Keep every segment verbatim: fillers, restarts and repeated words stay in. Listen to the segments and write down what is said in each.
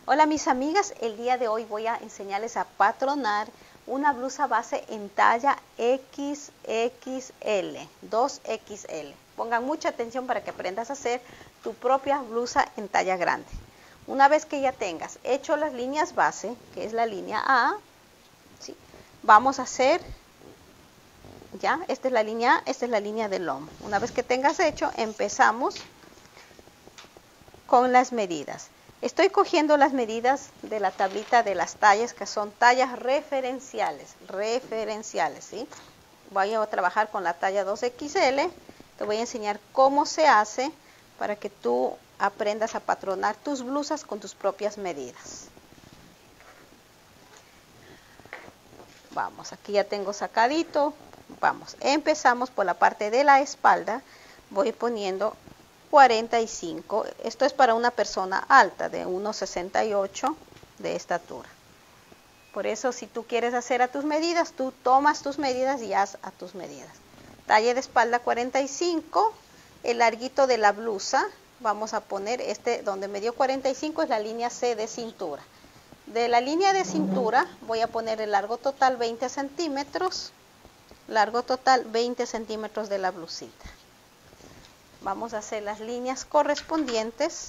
Hola mis amigas, el día de hoy voy a enseñarles a patronar una blusa base en talla equis equis ele, dos equis ele. Pongan mucha atención para que aprendas a hacer tu propia blusa en talla grande. Una vez que ya tengas hecho las líneas base, que es la línea A, ¿sí? Vamos a hacer, ya, esta es la línea A, esta es la línea del lomo. Una vez que tengas hecho, empezamos con las medidas. Estoy cogiendo las medidas de la tablita de las tallas, que son tallas referenciales, referenciales, ¿sí? Voy a trabajar con la talla dos equis ele, te voy a enseñar cómo se hace para que tú aprendas a patronar tus blusas con tus propias medidas. Vamos, aquí ya tengo sacadito, vamos, empezamos por la parte de la espalda, voy poniendo cuarenta y cinco, esto es para una persona alta de uno sesenta y ocho de estatura. Por eso si tú quieres hacer a tus medidas, tú tomas tus medidas y haz a tus medidas. Talla de espalda cuarenta y cinco, el larguito de la blusa, vamos a poner este donde me dio cuarenta y cinco es la línea ce de cintura. De la línea de cintura voy a poner el largo total veinte centímetros, largo total veinte centímetros de la blusita. Vamos a hacer las líneas correspondientes.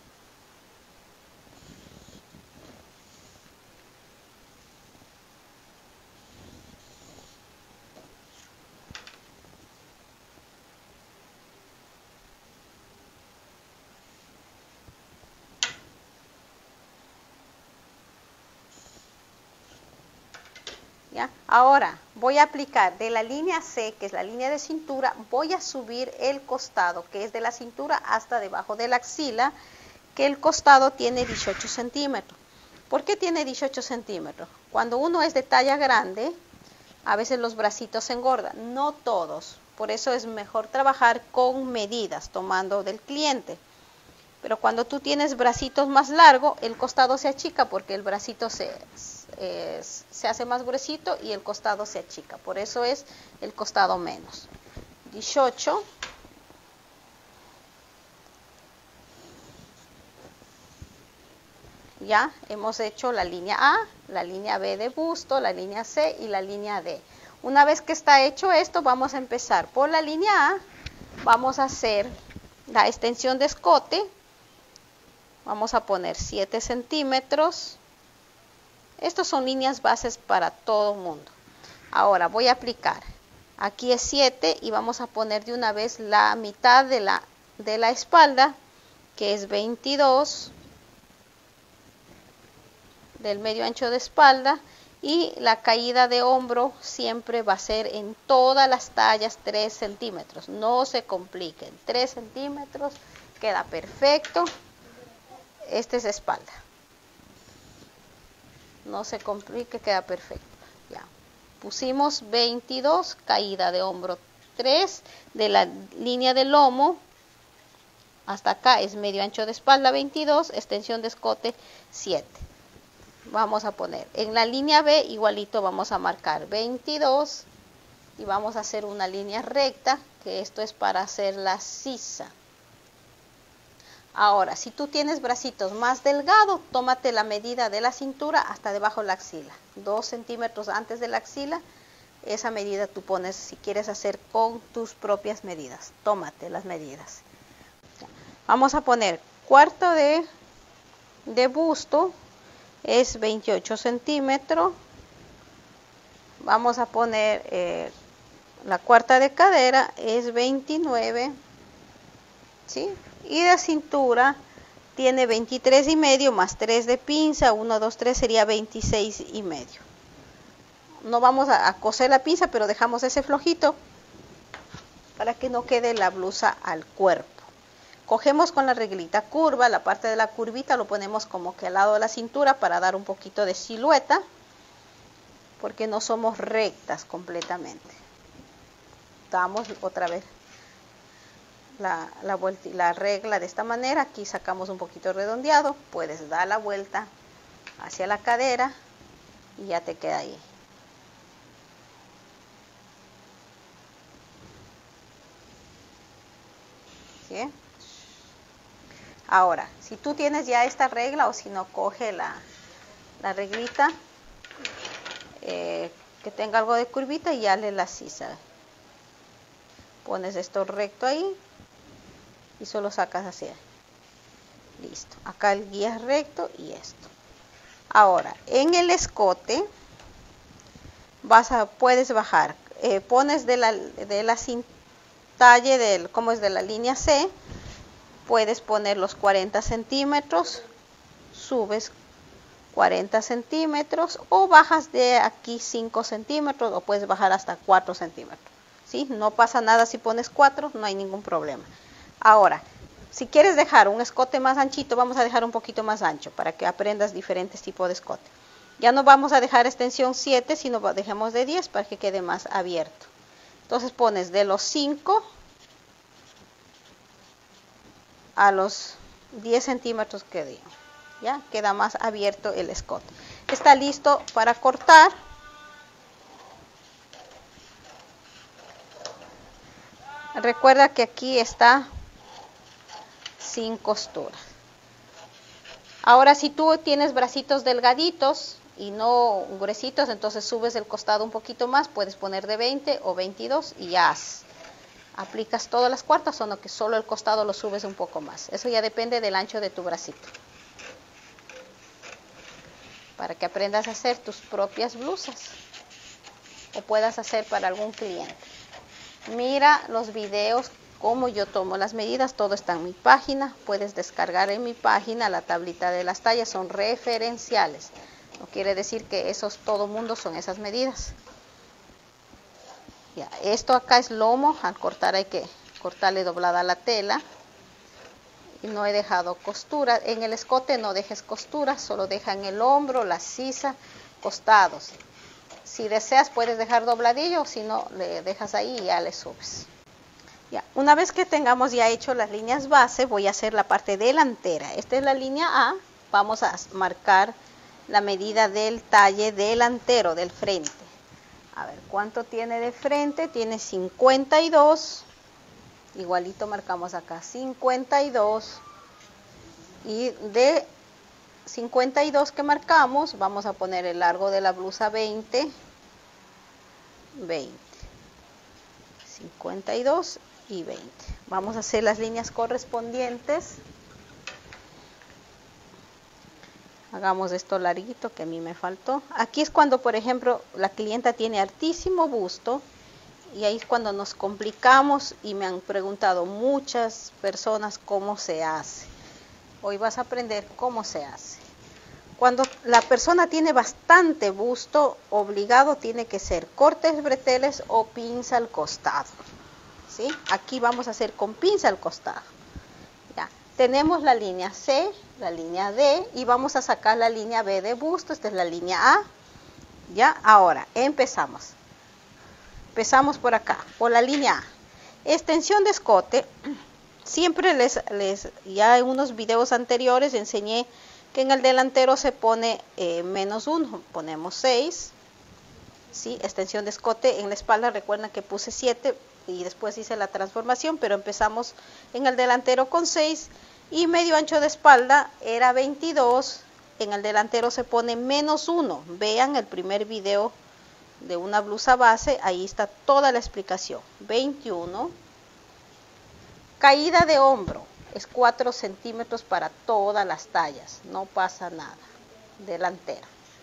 ¿Ya? Ahora voy a aplicar de la línea ce, que es la línea de cintura, voy a subir el costado, que es de la cintura hasta debajo de la axila, que el costado tiene dieciocho centímetros. ¿Por qué tiene dieciocho centímetros? Cuando uno es de talla grande, a veces los bracitos se engordan, no todos. Por eso es mejor trabajar con medidas, tomando del cliente. Pero cuando tú tienes bracitos más largos, el costado se achica porque el bracito se, eh, se hace más gruesito y el costado se achica. Por eso es el costado menos. dieciocho. Ya hemos hecho la línea A, la línea be de busto, la línea ce y la línea de. Una vez que está hecho esto, vamos a empezar por la línea A. Vamos a hacer la extensión de escote. Vamos a poner siete centímetros. Estas son líneas bases para todo el mundo. Ahora voy a aplicar. Aquí es siete y vamos a poner de una vez la mitad de la, de la espalda, que es veintidós. Del medio ancho de espalda, y la caída de hombro siempre va a ser en todas las tallas tres centímetros. No se compliquen. tres centímetros queda perfecto. Este es espalda. No se complique, queda perfecto. Ya. Pusimos veintidós, caída de hombro tres, de la línea del lomo hasta acá es medio ancho de espalda veintidós, extensión de escote siete. Vamos a poner en la línea be, igualito vamos a marcar veintidós y vamos a hacer una línea recta, que esto es para hacer la sisa. Ahora, si tú tienes bracitos más delgados, tómate la medida de la cintura hasta debajo de la axila, dos centímetros antes de la axila. Esa medida tú pones si quieres hacer con tus propias medidas. Tómate las medidas. Vamos a poner cuarto de, de busto, es veintiocho centímetros. Vamos a poner eh, la cuarta de cadera, es veintinueve, ¿sí? Y de cintura tiene veintitrés y medio más tres de pinza, uno, dos, tres, sería veintiséis y medio. No vamos a, a coser la pinza, pero dejamos ese flojito para que no quede la blusa al cuerpo. Cogemos con la reglita curva, la parte de la curvita lo ponemos como que al lado de la cintura para dar un poquito de silueta, porque no somos rectas completamente. Damos otra vez la, la, vuelta, la regla de esta manera, aquí sacamos un poquito redondeado, puedes dar la vuelta hacia la cadera y ya te queda ahí. ¿Sí? Ahora, si tú tienes ya esta regla o si no, coge la, la reglita eh, que tenga algo de curvita y hazle la sisa. Pones esto recto ahí y solo sacas así. Listo. Acá el guía es recto y esto. Ahora, en el escote vas a, puedes bajar. Eh, pones de la, de la talle del, como es de la línea C, puedes poner los cuarenta centímetros, subes cuarenta centímetros o bajas de aquí cinco centímetros o puedes bajar hasta cuatro centímetros. ¿Sí? No pasa nada si pones cuatro, no hay ningún problema. Ahora, si quieres dejar un escote más anchito, vamos a dejar un poquito más ancho para que aprendas diferentes tipos de escote. Ya no vamos a dejar extensión siete, sino dejemos de diez para que quede más abierto. Entonces pones de los cinco a los diez centímetros que digo. Ya queda más abierto el escote. Está listo para cortar. Recuerda que aquí está sin costura. Ahora, si tú tienes bracitos delgaditos y no gruesitos, entonces subes el costado un poquito más, puedes poner de veinte o veintidós y ya has. Aplicas todas las cuartas, solo que solo el costado lo subes un poco más. Eso ya depende del ancho de tu bracito. Para que aprendas a hacer tus propias blusas o puedas hacer para algún cliente. Mira los videos, cómo yo tomo las medidas, todo está en mi página. Puedes descargar en mi página la tablita de las tallas, son referenciales. No quiere decir que esos todo mundo son esas medidas. Ya, esto acá es lomo, al cortar hay que cortarle doblada la tela. Y no he dejado costura. En el escote no dejes costura, solo deja en el hombro, la sisa, costados. Si deseas puedes dejar dobladillo, si no le dejas ahí y ya le subes. Ya, una vez que tengamos ya hecho las líneas base, voy a hacer la parte delantera. Esta es la línea A, vamos a marcar la medida del talle delantero, del frente. A ver, ¿cuánto tiene de frente? Tiene cincuenta y dos. Igualito marcamos acá, cincuenta y dos. Y de cincuenta y dos que marcamos, vamos a poner el largo de la blusa veinte. veinte. cincuenta y dos y veinte. Vamos a hacer las líneas correspondientes. Hagamos esto larguito que a mí me faltó. Aquí es cuando, por ejemplo, la clienta tiene altísimo busto y ahí es cuando nos complicamos y me han preguntado muchas personas cómo se hace. Hoy vas a aprender cómo se hace. Cuando la persona tiene bastante busto, obligado tiene que ser cortes breteles o pinza al costado. ¿Sí? Aquí vamos a hacer con pinza al costado. Ya. Tenemos la línea C, la línea D y vamos a sacar la línea B de busto. Esta es la línea A. Ya, ahora empezamos. Empezamos por acá, por la línea A. Extensión de escote. Siempre les, les, ya en unos videos anteriores enseñé que en el delantero se pone eh, menos uno, ponemos seis. ¿Sí? Extensión de escote en la espalda, recuerden que puse siete y después hice la transformación, pero empezamos en el delantero con seis y medio ancho de espalda era veintidós. En el delantero se pone menos uno. Vean el primer video de una blusa base, ahí está toda la explicación. veintiuno. Caída de hombro es cuatro centímetros para todas las tallas, no pasa nada. Delantera.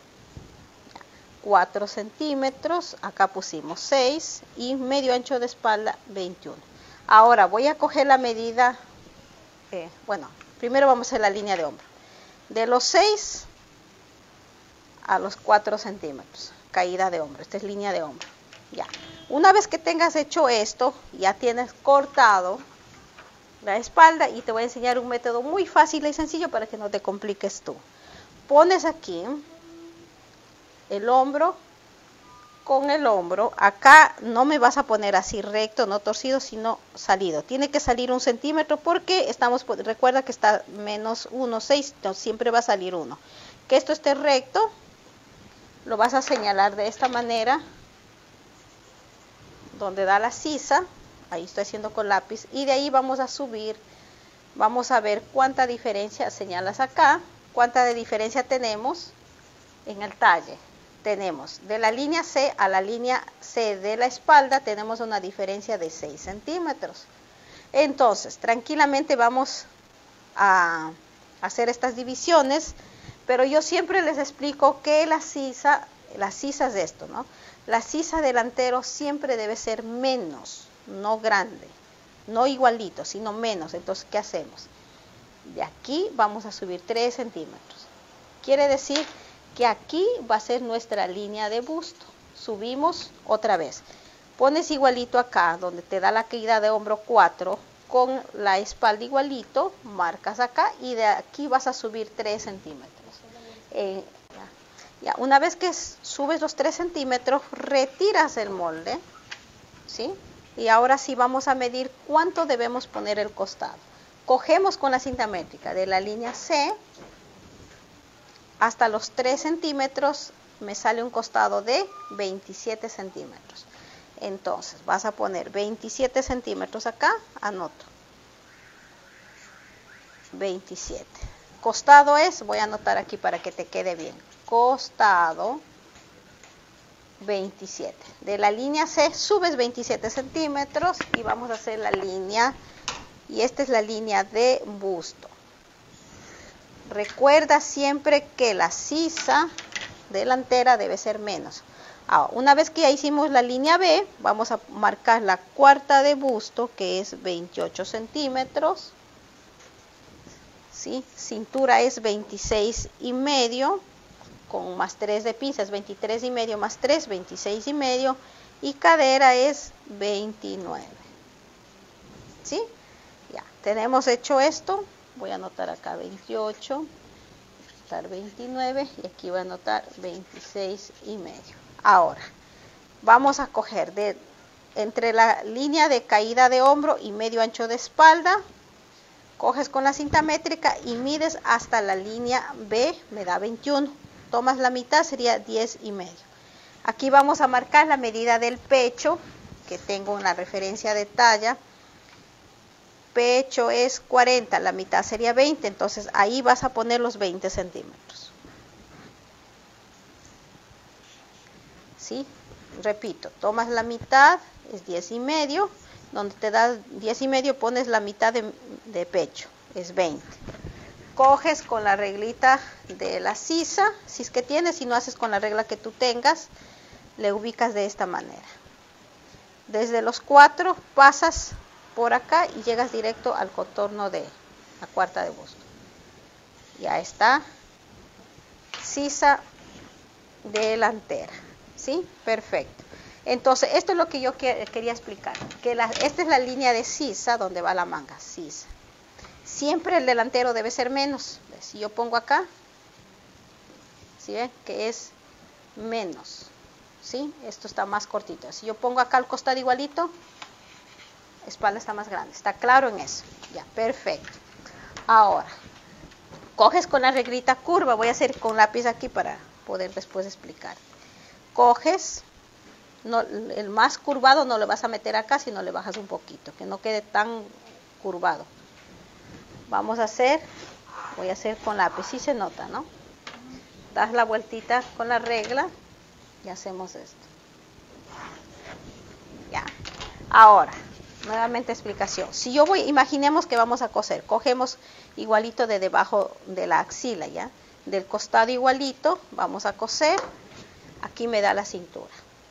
cuatro centímetros, acá pusimos seis y medio ancho de espalda veintiuno. Ahora voy a coger la medida, eh, bueno, primero vamos a hacer la línea de hombro. De los seis a los cuatro centímetros, caída de hombro, esta es línea de hombro. Ya. Una vez que tengas hecho esto, ya tienes cortado la espalda y te voy a enseñar un método muy fácil y sencillo para que no te compliques tú. Pones aquí el hombro con el hombro, acá no me vas a poner así recto, no torcido, sino salido. Tiene que salir un centímetro porque estamos, recuerda que está menos uno, seis, no, siempre va a salir uno. Que esto esté recto, lo vas a señalar de esta manera, donde da la sisa, ahí estoy haciendo con lápiz, y de ahí vamos a subir Vamos a ver cuánta diferencia señalas acá, cuánta de diferencia tenemos en el talle. Tenemos de la línea C a la línea C de la espalda, tenemos una diferencia de seis centímetros. Entonces, tranquilamente vamos a hacer estas divisiones, pero yo siempre les explico que la sisa, la sisa es esto, ¿no? La sisa delantero siempre debe ser menos, no grande, no igualito, sino menos. Entonces, ¿qué hacemos? De aquí vamos a subir tres centímetros. Quiere decir que aquí va a ser nuestra línea de busto. Subimos otra vez. Pones igualito acá, donde te da la caída de hombro cuatro, con la espalda igualito, marcas acá y de aquí vas a subir tres centímetros. Eh, ya. Ya. Una vez que subes los tres centímetros, retiras el molde, ¿sí? Y ahora sí vamos a medir cuánto debemos poner el costado. Cogemos con la cinta métrica de la línea C hasta los tres centímetros, me sale un costado de veintisiete centímetros. Entonces vas a poner veintisiete centímetros acá, anoto. veintisiete. Costado es, voy a anotar aquí para que te quede bien. Costado veintisiete. De la línea C subes veintisiete centímetros y vamos a hacer la línea, y esta es la línea de busto. Recuerda siempre que la sisa delantera debe ser menos. Ahora, una vez que ya hicimos la línea B, vamos a marcar la cuarta de busto, que es veintiocho centímetros. ¿Sí? Cintura es veintiséis y medio, con más tres de pinza es veintitrés y medio, más tres, veintiséis y medio, y cadera es veintinueve. ¿Sí? Ya, tenemos hecho esto. Voy a anotar acá veintiocho, anotar veintinueve y aquí voy a anotar veintiséis y medio. Ahora, vamos a coger de entre la línea de caída de hombro y medio ancho de espalda, coges con la cinta métrica y mides hasta la línea B, me da veintiuno. Tomas la mitad, sería diez y medio. Aquí vamos a marcar la medida del pecho, que tengo una referencia de talla. Pecho es cuarenta, la mitad sería veinte, entonces ahí vas a poner los veinte centímetros. ¿Sí? Repito, tomas la mitad, es diez y medio, donde te da diez y medio pones la mitad de, de pecho, es veinte. Coges con la reglita de la sisa, si es que tienes, si no haces con la regla que tú tengas, le ubicas de esta manera. Desde los cuatro pasas por acá y llegas directo al contorno de la cuarta de busto. Ya está. Sisa delantera. ¿Sí? Perfecto. Entonces, esto es lo que yo que, quería explicar. Que la, esta es la línea de sisa donde va la manga. Sisa. Siempre el delantero debe ser menos. Si yo pongo acá, ¿sí ven? Que es menos. ¿Sí? Esto está más cortito. Si yo pongo acá al costado igualito, espalda está más grande. ¿Está claro en eso? Ya, perfecto. Ahora, coges con la reglita curva. Voy a hacer con lápiz aquí para poder después explicar. Coges, no, el más curvado no lo vas a meter acá, sino le bajas un poquito, que no quede tan curvado. Vamos a hacer, voy a hacer con lápiz, sí se nota, ¿no? Das la vueltita con la regla y hacemos esto. Ya. Ahora, nuevamente explicación. Si yo voy, imaginemos que vamos a coser, cogemos igualito de debajo de la axila, ¿ya? Del costado igualito, vamos a coser, aquí me da la cintura.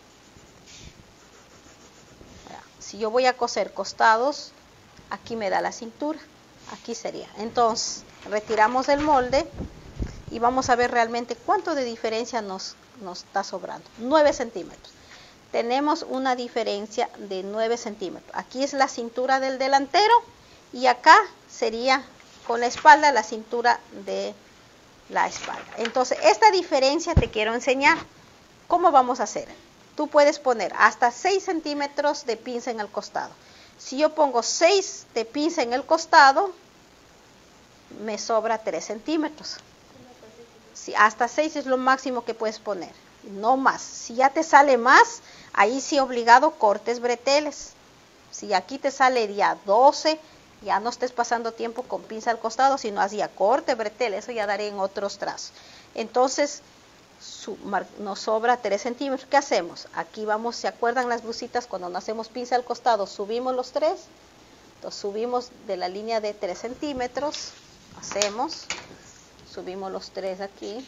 Ya. Si yo voy a coser costados, aquí me da la cintura, aquí sería. Entonces, retiramos el molde y vamos a ver realmente cuánto de diferencia nos, nos está sobrando. nueve centímetros. Tenemos una diferencia de nueve centímetros. Aquí es la cintura del delantero y acá sería con la espalda la cintura de la espalda. Entonces, esta diferencia te quiero enseñar. ¿Cómo vamos a hacer? Tú puedes poner hasta seis centímetros de pinza en el costado. Si yo pongo seis de pinza en el costado, me sobra tres centímetros. Si hasta seis es lo máximo que puedes poner, no más. Si ya te sale más, ahí sí obligado cortes breteles. Si aquí te sale ya doce, Ya no estés pasando tiempo con pinza al costado, sino hacía corte, bretel, eso ya daré en otros trazos. Entonces, su, nos sobra tres centímetros. ¿Qué hacemos? Aquí vamos, ¿se acuerdan las blusitas cuando no hacemos pinza al costado? Subimos los tres, entonces subimos de la línea de tres centímetros, hacemos, subimos los tres aquí,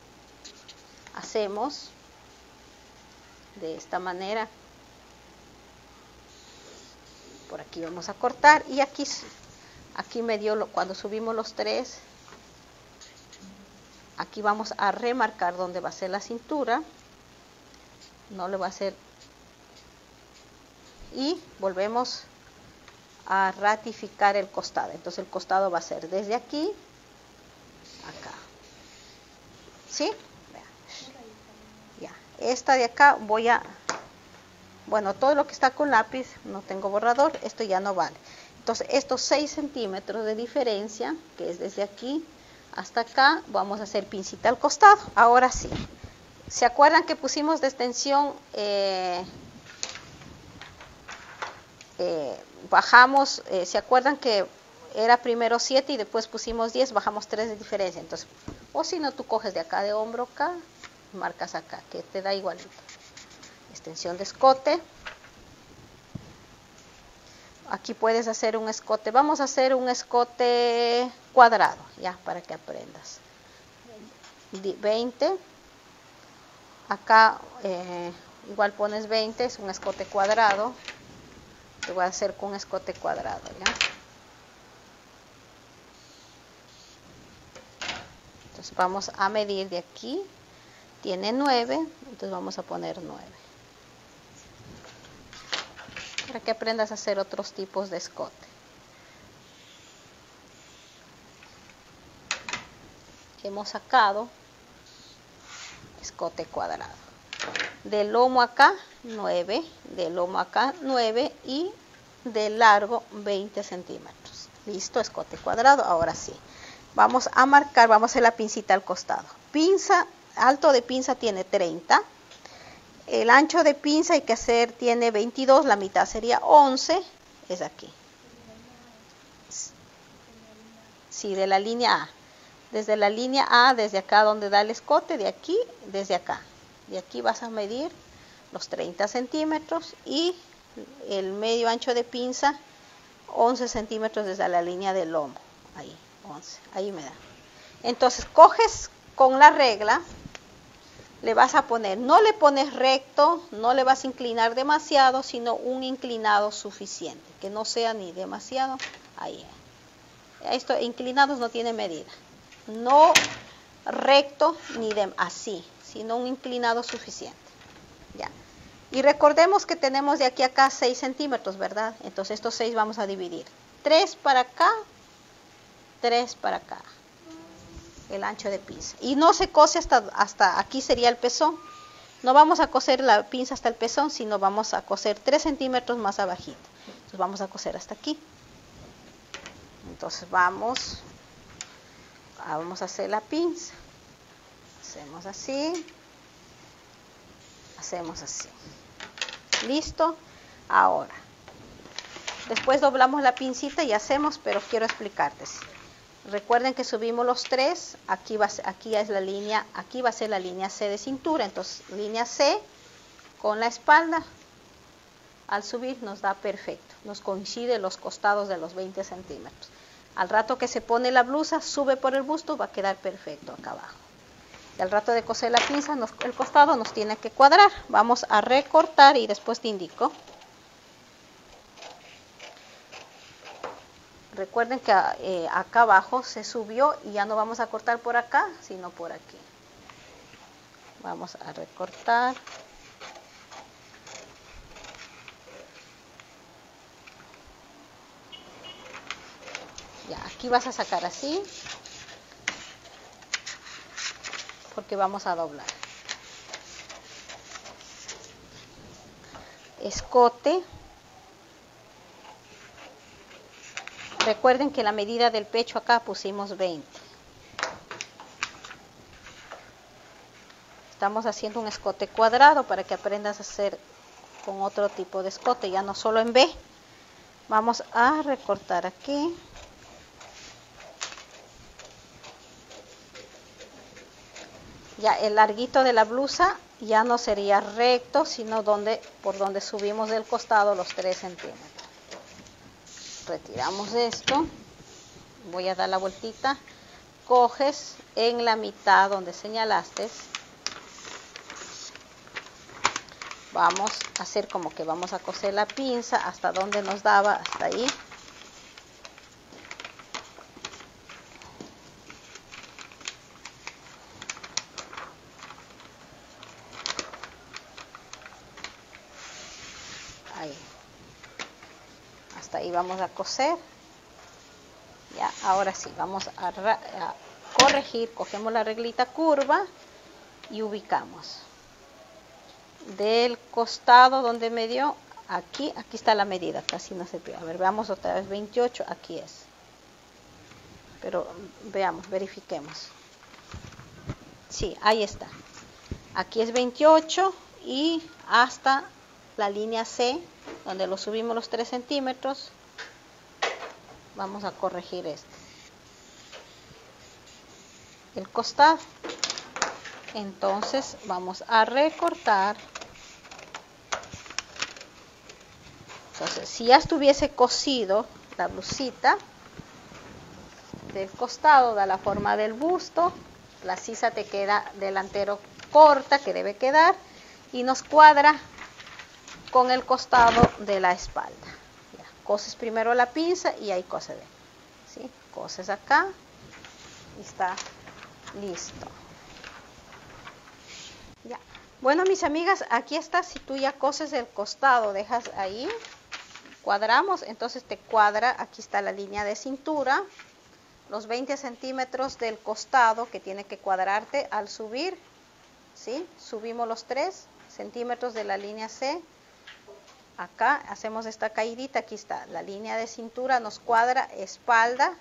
hacemos de esta manera. Por aquí vamos a cortar y aquí, aquí me dio, lo, cuando subimos los tres, aquí vamos a remarcar donde va a ser la cintura, no le va a hacer, y volvemos a ratificar el costado. Entonces el costado va a ser desde aquí, acá, ¿sí? Ya, esta de acá voy a... Bueno, todo lo que está con lápiz, no tengo borrador, esto ya no vale. Entonces, estos seis centímetros de diferencia, que es desde aquí hasta acá, vamos a hacer pincita al costado. Ahora sí, ¿se acuerdan que pusimos de extensión, eh, eh, bajamos, eh, ¿se acuerdan que era primero siete y después pusimos diez, bajamos tres de diferencia? Entonces, o si no, tú coges de acá de hombro acá, marcas acá, que te da igualito. Extensión de escote. Aquí puedes hacer un escote. Vamos a hacer un escote cuadrado, ya, para que aprendas. veinte. Acá eh, igual pones veinte, es un escote cuadrado. Lo voy a hacer con un escote cuadrado, ya. Entonces vamos a medir de aquí. Tiene nueve, entonces vamos a poner nueve. Para que aprendas a hacer otros tipos de escote. Hemos sacado escote cuadrado. Del lomo acá, nueve, del lomo acá, nueve y de largo, veinte centímetros. Listo, escote cuadrado. Ahora sí, vamos a marcar, vamos a hacer la pincita al costado. Pinza, alto de pinza tiene treinta. El ancho de pinza hay que hacer, tiene veintidós, la mitad sería once, es aquí. Sí, de la línea A. Desde la línea A, desde acá donde da el escote, de aquí, desde acá. De aquí vas a medir los treinta centímetros y el medio ancho de pinza, once centímetros desde la línea del lomo. Ahí, once, ahí me da. Entonces, coges con la regla. Le vas a poner, no le pones recto, no le vas a inclinar demasiado, sino un inclinado suficiente, que no sea ni demasiado, ahí. Esto, inclinados no tiene medida, no recto ni de, así, sino un inclinado suficiente, ya. Y recordemos que tenemos de aquí a acá seis centímetros, ¿verdad? Entonces estos seis vamos a dividir, tres para acá, tres para acá. El ancho de pinza. Y no se cose hasta, hasta aquí sería el pezón. No vamos a coser la pinza hasta el pezón, sino vamos a coser tres centímetros más abajito. Entonces vamos a coser hasta aquí. Entonces vamos, vamos a hacer la pinza. Hacemos así. Hacemos así. ¿Listo? Ahora. Después doblamos la pincita y hacemos, pero quiero explicarte. Recuerden que subimos los tres, aquí, va, aquí es la línea, aquí va a ser la línea C de cintura, entonces línea C con la espalda, al subir nos da perfecto, nos coincide los costados de los veinte centímetros. Al rato que se pone la blusa, sube por el busto, va a quedar perfecto acá abajo. Y al rato de coser la pinza, nos, el costado nos tiene que cuadrar. Vamos a recortar y después te indico. Recuerden que eh, acá abajo se subió y ya no vamos a cortar por acá, sino por aquí. Vamos a recortar. Ya, aquí vas a sacar así, porque vamos a doblar. Escote. Recuerden que la medida del pecho acá pusimos veinte. Estamos haciendo un escote cuadrado para que aprendas a hacer con otro tipo de escote, ya no solo en B. Vamos a recortar aquí. Ya el larguito de la blusa ya no sería recto, sino donde, por donde subimos del costado los tres centímetros. Retiramos esto. Voy a dar la vueltita. Coges en la mitad donde señalaste. Vamos a hacer como que vamos a coser la pinza hasta donde nos daba, hasta ahí. Ahí. Hasta ahí vamos a coser. Ya, ahora sí, vamos a, a corregir. Cogemos la reglita curva y ubicamos. Del costado donde me dio, aquí, aquí está la medida, casi no se ve. A ver, veamos otra vez, veintiocho, aquí es. Pero veamos, verifiquemos. Sí, ahí está. Aquí es veintiocho y hasta la línea C, donde lo subimos los tres centímetros, vamos a corregir esto. El costado. Entonces vamos a recortar. Entonces, si ya estuviese cosido la blusita, del costado da la forma del busto, la sisa te queda delantero corta, que debe quedar, y nos cuadra con el costado de la espalda. Ya, coses primero la pinza y ahí cose, ¿sí? Coses acá y está listo. Ya. Bueno, mis amigas, aquí está. Si tú ya coses el costado, dejas ahí, cuadramos, entonces te cuadra, aquí está la línea de cintura, los veinte centímetros del costado que tiene que cuadrarte al subir, ¿sí? Subimos los tres centímetros de la línea C, acá hacemos esta caidita, aquí está la línea de cintura, nos cuadra espalda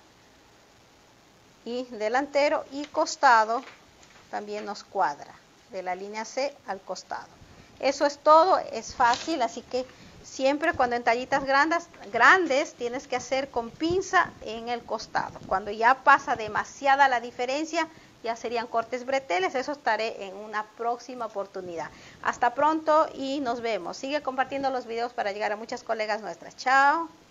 y delantero, y costado también nos cuadra de la línea C al costado. Eso es todo, es fácil, así que siempre cuando en tallitas grandes, grandes tienes que hacer con pinza en el costado. Cuando ya pasa demasiada la diferencia, ya serían cortes breteles. Eso estaré en una próxima oportunidad. Hasta pronto y nos vemos. Sigue compartiendo los videos para llegar a muchas colegas nuestras. Chao.